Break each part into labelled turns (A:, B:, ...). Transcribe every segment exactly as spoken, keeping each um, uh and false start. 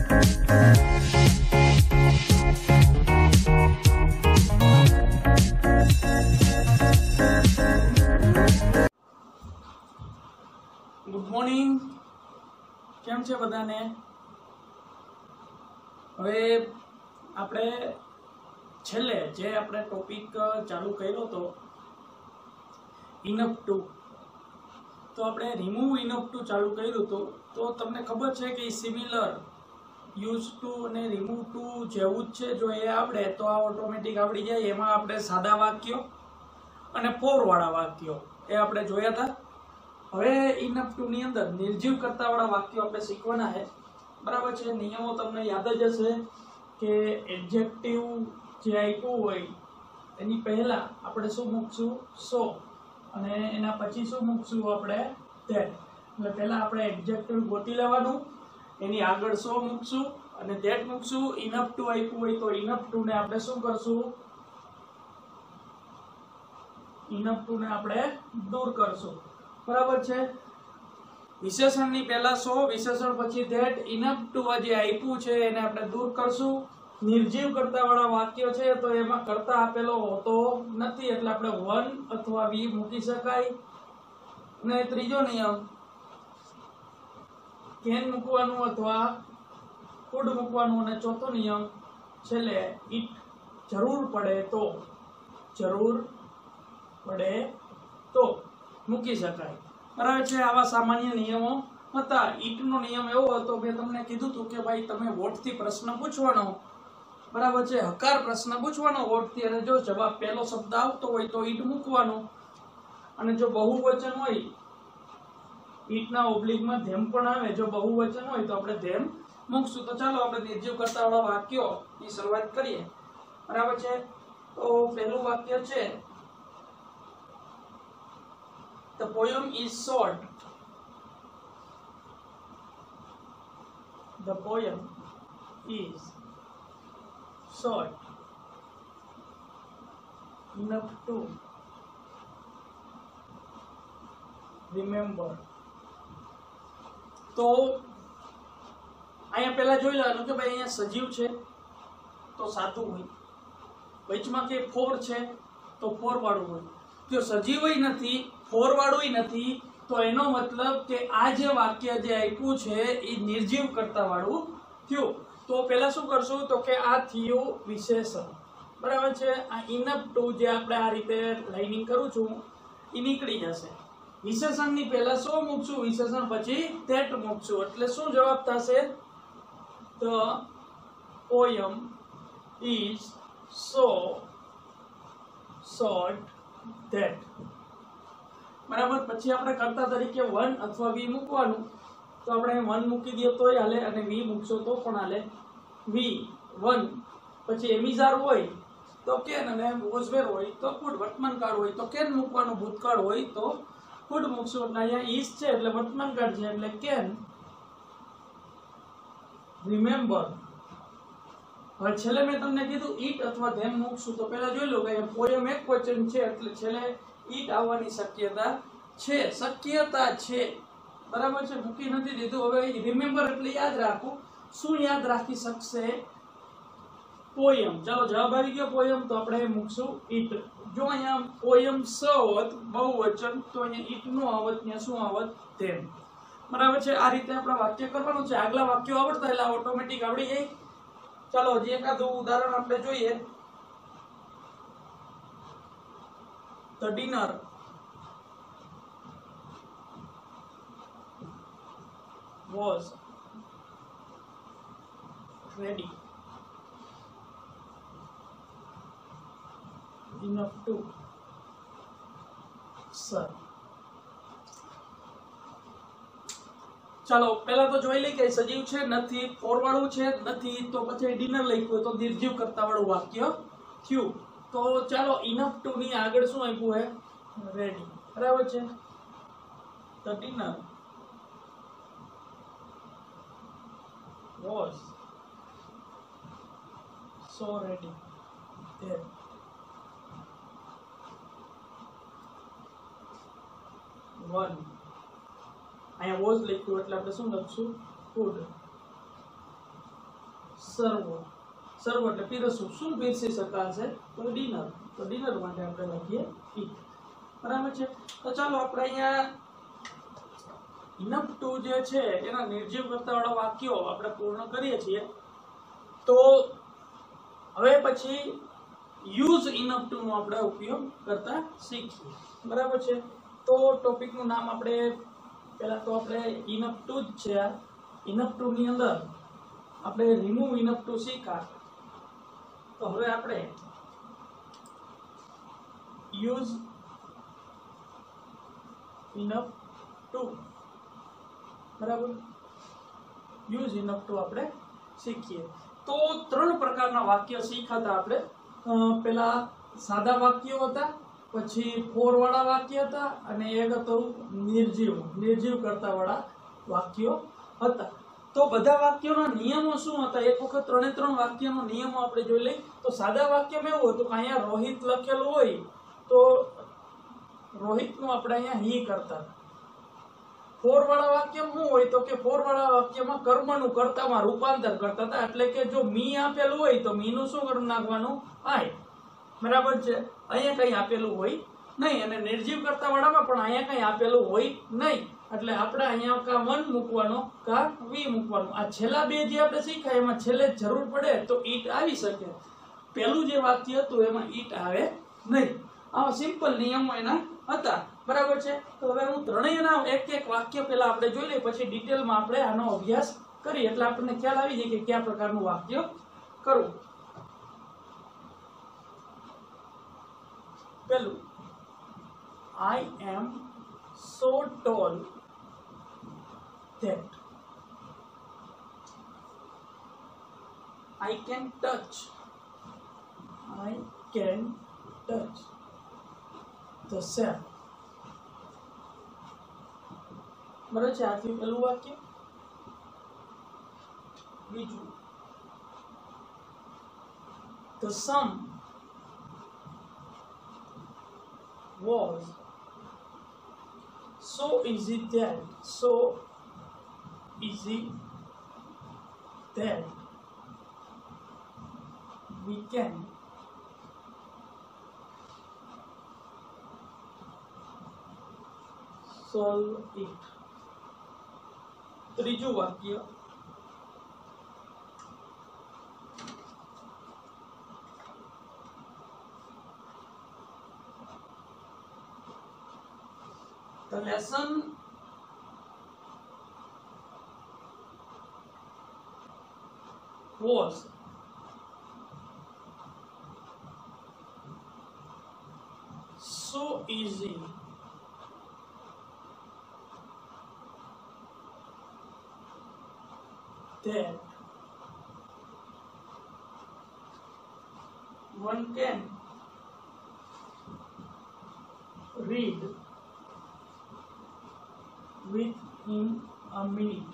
A: Good morning, કેમ છે બધાને? હવે આપણે છેલ્લે જે આપણે ટોપિક ચાલુ કર્યો હતો ઇનફ ટુ, તો આપણે રિમૂવ ઇનફ ટુ ચાલુ કર્યું હતું. તો તમને ખબર છે કે સિમિલર યુઝ ટુ અને રિમૂવ ટુ જેવું જ છે. જો એ આવડે તો આ ઓટોમેટિક આવડી જાય. એમાં આપણે સાદા વાક્યો અને ફોર વાળા વાક્યો એ આપણે જોયા હતા. હવે ઇનફ ટુ ની અંદર નિર્જીવ કરતા વાળા વાક્યો આપણે શીખવાના છે, બરાબર છે. નિયમો તમને યાદ જ હશે કે એડજેક્ટિવ જે આપ્યું હોય એની પહેલા આપણે શું મૂકશું? સો, અને એના પછી શું મૂકશું આપણે? ધેટ. એટલે પહેલા આપણે એડજેક્ટિવ ગોતી લેવાનું, એની આગળ સો મૂકશું અને ધેટ મૂકશું. ઇનફ ટુ આપ્યું હોય તો ઇનફ ટુ ને આપણે શું કરશું? ઇનફ ટુ ને આપણે દૂર કરશું, બરાબર છે. વિશેષણની પહેલા સો, વિશેષણ પછી ધેટ. ઇનફ ટુ જે આપ્યું છે એને આપણે દૂર કરશું. નિર્જીવ કરતા વાળા વાક્ય છે તો એમાં કરતા આપેલો હોતો નથી, એટલે આપણે વન અથવા વી મૂકી શકાય. અને ત્રીજો નિયમ કેન મૂકવાનું અથવા કુડ મૂકવાનું. અને ચોથો નિયમ છેલ્લે ઇટ જરૂર પડે તો, જરૂર પડે તો મૂકી શકાય, બરાબર છે. આવા સામાન્ય નિયમો હતા. ઈટ નો નિયમ એવો હતો, મેં તમને કીધું હતું કે ભાઈ તમે વોટ થી પ્રશ્ન પૂછવાનો, બરાબર છે. હકાર પ્રશ્ન પૂછવાનો વોટ થી, અને જો જવાબ પહેલો શબ્દ આવતો હોય તો ઈટ મૂકવાનો, અને જો બહુવચન હોય ઈટ ના ઓબ્લિકમાં ધેમ પણ આવે. જો બહુવચન હોય તો આપણે ધેમ મૂકશું. તો ચાલો આપણે નિર્જીવ કરતા વાળા વાક્યો ની શરૂઆત કરીએ, બરાબર છે. તો પહેલું વાક્ય છે, The poem is short. The poem is short enough to remember. તો અહીંયા પહેલા જોઈ લેવાનું કે ભાઈ અહીંયા સજીવ છે તો સાદું હોય, વચમાં કે ફોર છે તો ફોર વાળું હોય. જો સજીવ નથી, ફોર વાળું નથી, તો એનો મતલબ કે આ જે વાક્ય જે આપ્યું છે એ નિર્જીવ કરતા વાળું થયું. તો પહેલા શું કરશું? તો કે આ થયું વિશેષણ, બરાબર છે. આ ઇનફ ટુ જે આપણે આ રીતે લાઇનિંગ કરું છું એ નીકળી જશે. વિશેષણની પહેલા શું મૂકશું? વિશેષણ પછી ધેટ મૂકશું. એટલે શું જવાબ થશે? The poem is so short that, બરાબર. પછી આપણે કરતા તરીકે વન અથવા વી મૂકવાનું. તો આપણે વન મૂકી દઈએ તોય હાલે, અને વી મૂકશો તો પણ હાલે. વી વન પછી એમિઝાર હોય તો કેન, અને વોઝવેર હોય તો કુડ. વર્તમાન કાળ હોય તો કેન મૂકવાનું, ભૂતકાળ હોય તો કુડ મૂકશું. એટલે અહીંયા ઇઝ છે એટલે વર્તમાન કાળ છે એટલે કેન રિમેમ્બર. હવે છેલ્લે મેં તમને કીધું ઈટ અથવા ધેમ મૂકશું. તો પહેલા જોઈ લો કે પોયમ એક વચન છે એટલે છેલ્લે ઈટ આવવાની શક્યતા છે, શક્યતા છે, બરાબર છે. મૂકી નથી દીધું. હવે રિમેમ્બર એટલે યાદ રાખવું. શું યાદ રાખી શકશે? પોયમ. ચાલો જવાબ આવી ગયો પોયમ, તો આપણે મૂકશું ઈટ. જો અહીંયા પોયમ સ હોત બહુવચન તો અહીંયા ઈટ નો આવત, ત્યાં શું આવત? ધેમ, બરાબર છે. આ રીતે આપણે વાક્ય કરવાનું છે. આગલા વાક્યો આવડતા એટલે ઓટોમેટિક આવડી જાય. ચાલો હજી એકાદું ઉદાહરણ આપણે જોઈએ. The dinner was ready enough to serve. ચાલો પહેલા તો જોઈ લઈ કે સજીવ છે નથી, ફોર વાળું છે નથી, તો પછી ડિનર લખ્યું તો નિર્જીવ કરતા વાળું વાક્ય થયું. તો ચાલો ઇનફ ટુ ની આગળ શું આપ્યું હે? રેડી, બરાબર છે. The dinner was so ready that one, અહીંયા વોઝ લખ્યું એટલે આપણે શું લખશું? કુડ. સર્વ સર્વ એટલે પીરસવું. શું પીરસી શકાશે? તો ડિનર. તો ડિનર માટે આપણે લખીએ ઈટ. બરાબર છે. તો ચાલો આપણે અહીંયા ઇનફ ટુ જે છે એના નિર્જીવ કરતા વાળા વાક્યો આપણે પૂર્ણ કરીએ છીએ. તો હવે પછી યુઝ ઇનફ ટુ નો આપણે ઉપયોગ કરતા શીખીએ. બરાબર છે. તો ટોપિક નું નામ આપણે પહેલા તો આપણે ઇનફ ટુ જ છે. આ ઇનફ ટુ ની અંદર આપણે રિમૂવ ઇનફ ટુ શીખા. તો હવે આપણે યુઝ ઇનફ ટુ બરાબર યુઝ ઇનફ ટુ આપણે શીખીએ. તો ત્રણ પ્રકારના વાક્ય શીખાતા આપણે. પેલા સાદા વાક્યો હતા, પછી ફોર વાળા વાક્ય હતા, અને એક હતું નિર્જીવ નિર્જીવ કરતા વાળા વાક્યો હતા. તો બધા વાક્યોના નિયમો શું હતા? એક વખત ત્રણે ત્રણ વાક્યનો નિયમો આપણે જોઈ લઈએ. તો સાદા વાક્યમાં એવું હતું કે અહીંયા રોહિત લખેલું હોય તો રોહિતનું આપણે અહીંયા હી કરતા. ફોર વાળા વાક્યમાં શું હોય? તો કે ફોર વાળા વાક્યમાં કર્મનું કર્તામાં રૂપાંતર કરતા હતા. એટલે કે જો મી આપેલું હોય તો મીનું શું કરી નાખવાનું? આય. બરાબર છે. અહીંયા કઈ આપેલું હોય નહીં. અને નિર્જીવ કરતા વાળામાં પણ અહીંયા કઈ આપેલું હોય નહીં. એટલે આપણે અહીંયા કા વન મૂકવાનો કા વી મૂકવાનું. આ છેલ્લા બે જે આપણે શીખ્યા એમાં છેલ્લે જરૂર પડે તો ઈટ આવી શકે. પેલું જે વાક્ય હતું એમાં ઈટ આવે નહીં. આવા સિમ્પલ નિયમો એના હતા. બરાબર છે. તો હવે હું ત્રણેયના એક એક વાક્ય પહેલા આપણે જોઈ લઈએ, પછી ડિટેલમાં આપણે આનો અભ્યાસ કરીએ એટલે આપણને ખ્યાલ આવી જાય કે કયા પ્રકારનું વાક્ય કરવું. પહેલું, I am so tall that I can touch I can touch the sand. બરાબર છે. આથી પહેલું વાક્ય. બીજું, the sun was so easy that so easy that we can solve it. ત્રીજું વાક્ય, the lesson was so easy that one can read within a minute.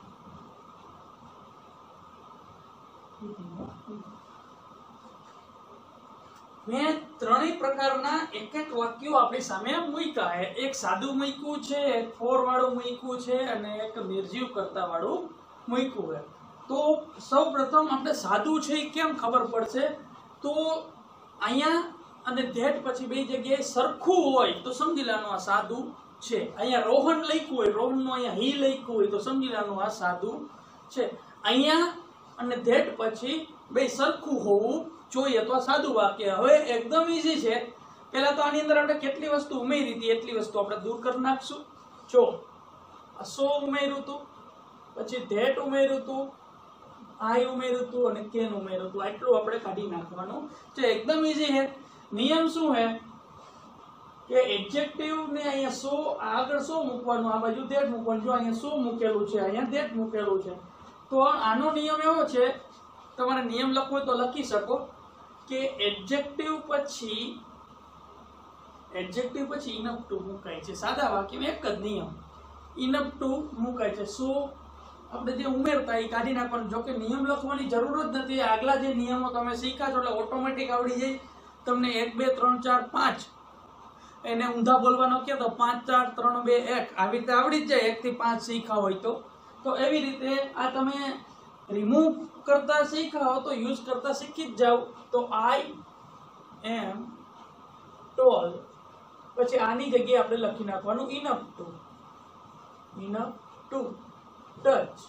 A: મેં ત્રણેય પ્રકારના એક એક વાક્યો આપણી સામે મૂક્યા છે. એક સાદું મૂક્યું છે, એક ફોર વાળું મૂક્યું છે, અને એક નિર્જીવ કરતા વાળું મૂક્યું છે. તો સૌ પ્રથમ આપણે સાદું છે એ કેમ ખબર પડશે? તો અહીંયા અને ધેટ પછી બે જગ્યાએ સરખું હોય તો સમજી લેવાનું આ સાદું છે. અહીંયા રોહન લખ્યું હોય, રોહનનું અહીંયા હી લખ્યું હોય તો સમજી લેવાનું આ સાદું છે. અહીંયા અને ધેટ પછી બે સરખું હોવું જોઈએ તો આ સાદું વાક્ય. હવે એકદમ ઈઝી છે. પહેલા તો આની અંદર આપણે કેટલી વસ્તુ ઉમેરી હતી એટલી વસ્તુ આપણે દૂર કરી નાખશું. જો આ સો ઉમેર્યું હતું, પછી ધેટ ઉમેર્યું હતું, આઈ ઉમેર્યું હતું અને કેન ઉમેર્યું હતું. આટલું આપણે કાઢી નાખવાનું છે. એકદમ ઈઝી છે. નિયમ શું છે કે એડજેક્ટિવ ને અહીંયા સો આગળ સો મૂકવાનું, આ બાજુ ધેટ મૂકવાનું. જો અહીંયા સો મૂકેલું છે, અહીંયા ધેટ મૂકેલું છે. તો આનો નિયમ એવો છે, તમારે નિયમ લખવો હોય તો લખી શકો કે એડજેક્ટિવ પછી એડજેક્ટિવ પછી ઇનફ ટુ મુકાય છે. સાદા વાક્યમાં એક જ નિયમ, ઇનફ ટુ મુકાય છે. સો આપણે જે ઉમેરતા એ કાઢી નાખવાનું. જો કે નિયમ લખવાની જરૂર જ નથી. આગલા જે નિયમો તમે શીખ્યા છો એટલે ઓટોમેટિક આવડી જાય તમને. એક બે ત્રણ ચાર પાંચ એને ઊંધા બોલવાનો કે તો પાંચ ચાર ત્રણ બે એક આવી રીતે આવડી જ જાય. એક થી પાંચ શીખ્યા હોય તો તો એવી રીતે આ તમે રિમૂવ કરતા શીખ્યા હો તો યુઝ કરતા શીખી જ જાવ. તો આઈ એમ ટોલ, પછી આની જગ્યાએ આપણે લખી નાખવાનું enough to, enough to touch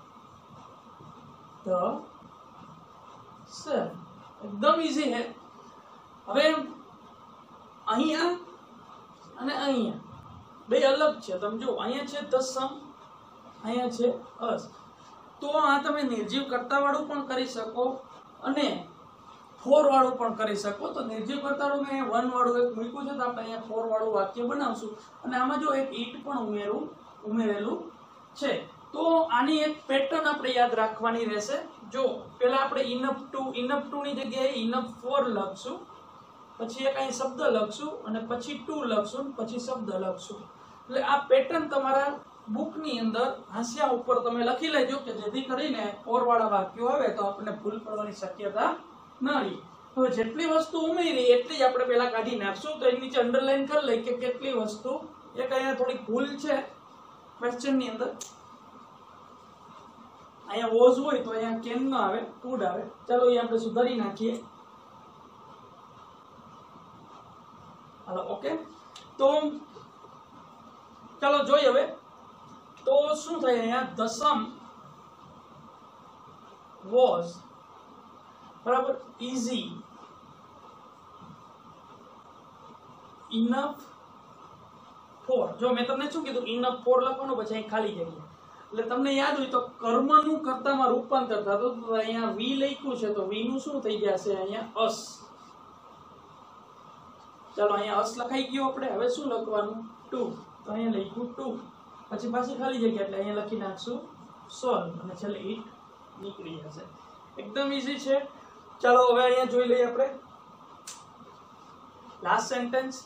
A: the sun. એકદમ ઈઝી है. હવે અહીંયા અને અહીંયા બે અલગ છે. તમે જો અહીંયા છે ધ સમ, અહીંયા છે અસ. તો આ તમે નિર્જીવ કર્તા વાળું પણ કરી શકો અને ફોર વાળું પણ કરી શકો. તો નિર્જીવ કર્તા વાળું મેં વન વાળું એક મૂક્યું છે, તો આપણે અહીંયા ફોર વાળું વાક્ય બનાવશું. અને આમાં જો એક ઈટ પણ ઉમેરું ઉમેરેલું છે. તો આની એક પેટર્ન આપણે યાદ રાખવાની રહેશે. જો પહેલા આપણે ઇનફ ટુ ઇનફ ટુ ની જગ્યાએ ઇનફ ફોર લખશું, પછી એક અહીં શબ્દ લખશું અને પછી ટુ લખશું, પછી શબ્દ લખશું. એટલે આ પેટર્ન તમારા બુકની અંદર હાંસિયા ઉપર તમે લખી લેજો કે જેથી કરીને ફોર વાળા વાક્યો આવે તો આપણને ભૂલ પડવાની શક્યતા ન રહે. હવે જેટલી વસ્તુ ઉમેરી એટલી જ આપણે પહેલા કાઢી નાખશું. તો એની નીચે અંડરલાઈન કરી લઈ કે કેટલી વસ્તુ. એક અહીંયા થોડી ભૂલ છે ક્વેશ્ચન ની અંદર. અહીંયા વોઝ હોય તો અહીંયા કેન ન આવે, કુડ આવે. ચાલો એ આપણે સુધારી નાખીએ. હાલો, ઓકે. તો ચાલો જોઈએ હવે. તો શું થાય અહીંયા? ધ સમ વોઝ બરાબર ઇઝી ઇનફ ફોર. જો મેં તમને શું કીધું? ઇનફ ફોર લખવાનું, પછી અહીં ખાલી જગ્યા. એટલે તમને યાદ હોય તો કર્મનું કર્તામાં રૂપાંતર થતું. તો અહીંયા વી લખ્યું છે તો વી નું શું થઈ જશે? અહીંયા અસ. ચાલો અહીંયા અસ લખાઈ ગયો. આપણે હવે શું લખવાનું? ટુ. તો અહીંયા લખ્યું ટુ, પછી પાછી ખાલી જગ્યા એટલે અહીંયા લખી નાખશું સોલ્વ, અને છેલ્લે ઈટ નીકળી જશે. એકદમ ઈઝી છે. ચાલો હવે અહીંયા જોઈ લઈએ આપણે લાસ્ટ સેન્ટેન્સ.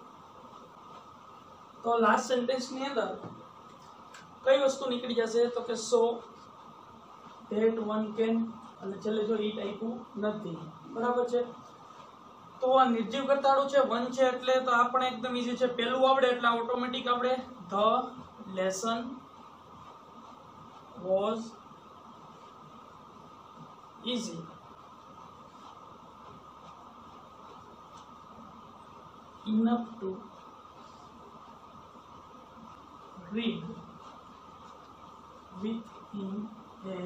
A: તો લાસ્ટ સેન્ટેન્સ ની અંદર કઈ વસ્તુ નીકળી જશે? તો કે સો ધેટ વન કેન, અને છેલ્લે જો ઈટ આપ્યું નથી. બરાબર છે. તો આ નિર્જીવ કર્તાળું છે, વન છે, એટલે તો આ પણ એકદમ ઈઝી છે. પહેલું આવડે એટલે ઓટોમેટિક આપણે the lesson was easy. Enough to read within a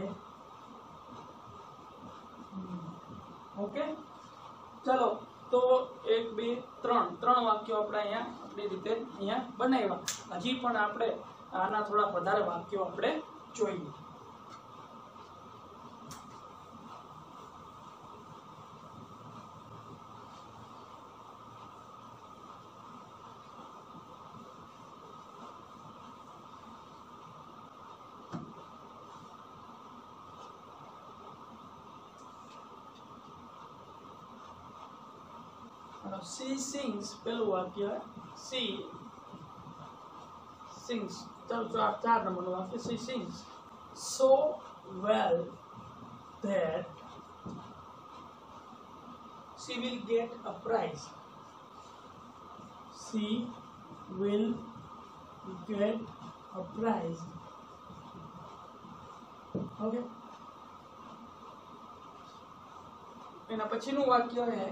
A: okay. ચલો તો એક બે ત્રણ ત્રણ વાક્યો આપણે અહીંયા આપણી રીતે અહીંયા બનાવ્યા. હજી પણ આપણે આના થોડા વધારે વાક્યો આપણે જોઈએ. She sings, પેલું વાક્ય she sings. ચાલો ચાર ચાર નંબરનું વાક્ય she sings so well that she will get a prize. She will get a prize. Okay. એના પછીનું વાક્ય હે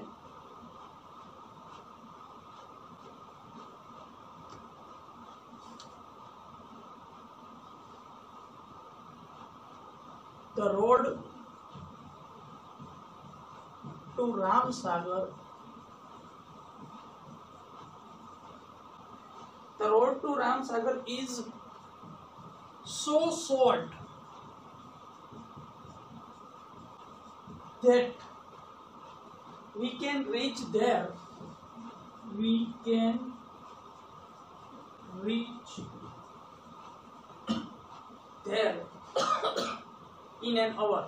A: the road to Ramsagar the road to Ramsagar is so short that we can reach there we can reach there in an hour.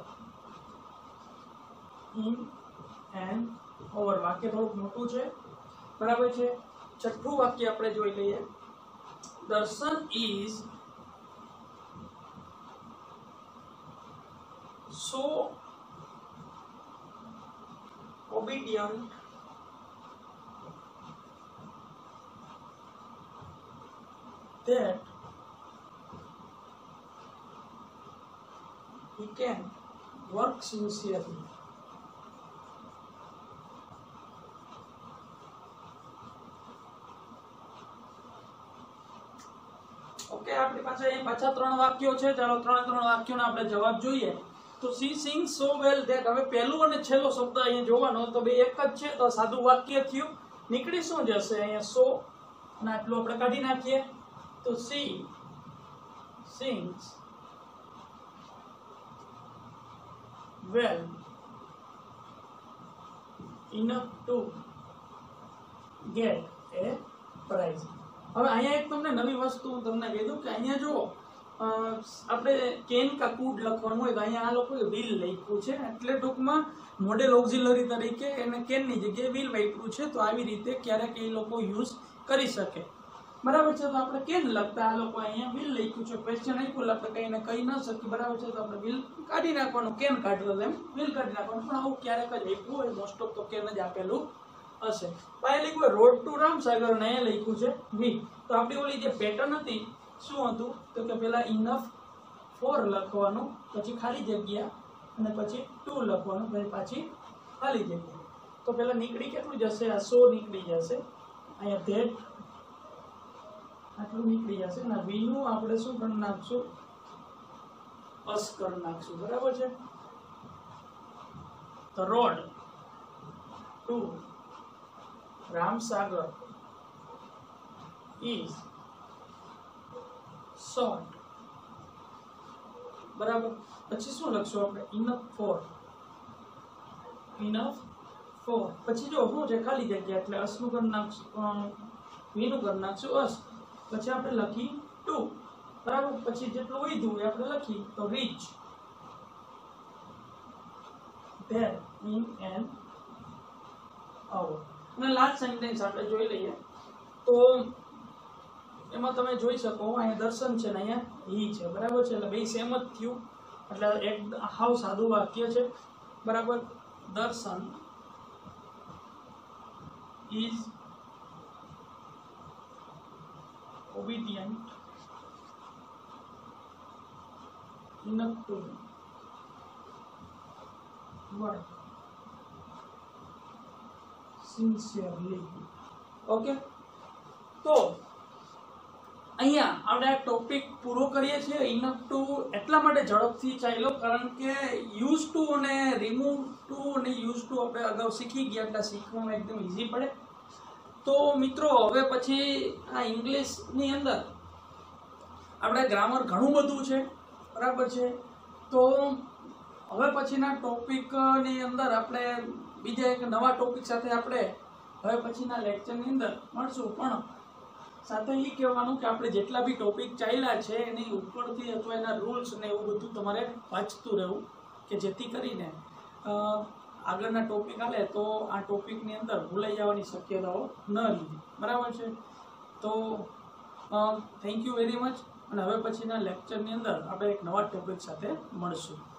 A: in an hour. વાક્ય થોડુંક મોટું છે, બરાબર છે. છઠ્ઠું વાક્ય આપણે જોઈ લઈએ. દર્શન is so obedient that he can work sincerely. Okay, આપણી પાસે અહીં પાછા ત્રણ વાક્યો છે. ચાલો ત્રણ ત્રણ વાક્યોના આપણે જવાબ જોઈએ. તો C Singh so well that. હવે પહેલું અને છેલ્લો શબ્દ અહીંયા જોવાનો તો બે એક જ છે, તો સાદું વાક્ય થયું. નીકળી શું જશે અહીંયા? સો અને આટલું આપણે કાઢી નાખીએ તો she sings well enough to get a prize. હવે અહીંયા એક તમને નવી વસ્તુ હું તમને કહી દઉં કે અહીંયા જો આપણે કેન કા કુડ લખવાનું હોય તો અહીંયા આ લોકોએ વિલ લખ્યું છે, એટલે ટૂંકમાં મોડેલ ઓક્ઝિલરી તરીકે એને કેનની જગ્યાએ વિલ વાપર્યું છે. તો આવી રીતે ક્યારેક એ લોકો યુઝ કરી શકે, બરાબર છે. તો આપણે કેન લખતા આ લોકો અહીંયા વિલ લખ્યું છે. ક્વેશ્ચન આપ્યું આપણે કહીને કહી ન શકીએ, બરાબર છે. તો આપણે વિલ કાઢી નાખવાનું, કેન કાઢી એમ વિલ કાઢી નાખવાનું. પણ આવું ક્યારેક જ આપ્યું હોય, મોસ્ટ ઓફ તો કેન જ આપેલું હશે. પાય લખ્યું રોડ ટુ રામસાગર ને એ લખ્યું છે વી. તો આપણી ઓલી જે પેટર્ન હતી શું હતું તો કે પેલા ઇનફ ફોર લખવાનું, પછી ખાલી જગ્યા અને પછી ટુ લખવાનું, પછી પાછી ખાલી જગ્યા. તો પેલા નીકળી કેટલું જશે? આ સો નીકળી જશે. અહીંયા ધેટ આટલું નીકળી જશે ને વી નું આપણે શું કરી નાખશું? અસ કરી નાખશું, બરાબર છે. તો road to Ramsagar is short, બરાબર. પછી શું લખશું આપણે? Enough four. ઇનફ ફોર પછી જો શું છે? ખાલી જગ્યા, એટલે અસનું કરી નાખશું, વીનું કરી નાખશું અસ. પછી આપણે લખી ટુ, બરાબર. પછી જેટલું વધ્યું એ આપણે લખી તો reach there in an hour. અને લાસ્ટ સેન્ટેન્સ આપણે જોઈ લઈએ તો એમાં તમે જોઈ શકો અહીંયા દર્શન છે ને અહીંયા હી છે, બરાબર છે. એટલે બે સેમ જ થયું, એટલે એક હાવ સાદું વાક્ય છે, બરાબર. Darshan is obedient enough to work sincerely. Okay, તો અહીંયા આપણે આ ટોપિક પૂરો કરીએ છીએ. ઇનફ ટુ એટલા માટે ઝડપથી ચાલ્યો કારણ કે યુઝ ટુ અને રિમૂવ ટુ અને યુઝ ટુ આપણે અગાઉ શીખી ગયા, એટલે શીખવામાં એકદમ ઇઝી પડે. તો મિત્રો હવે પછી આ ઇંગ્લિશની અંદર આપણે ગ્રામર ઘણું બધું છે, બરાબર છે. તો હવે પછીના ટોપિકની અંદર આપણે બીજા એક નવા ટોપિક સાથે આપણે હવે પછીના લેક્ચરની અંદર મળશું. પણ સાથે એ કહેવાનું કે આપણે જેટલા બી ટોપિક ચાલ્યા છે એની ઉપરથી અથવા એના રૂલ્સ ને એવું બધું તમારે વાંચતું રહેવું, કે જેથી કરીને આગળના ટોપિક આવે તો આ ટોપિકની અંદર ભૂલાઈ જવાની શક્યતાઓ ન રહે, બરાબર છે. તો થેન્ક યુ વેરી મચ, અને હવે પછીના લેક્ચરની અંદર આપણે એક નવા ટોપિક સાથે મળશું.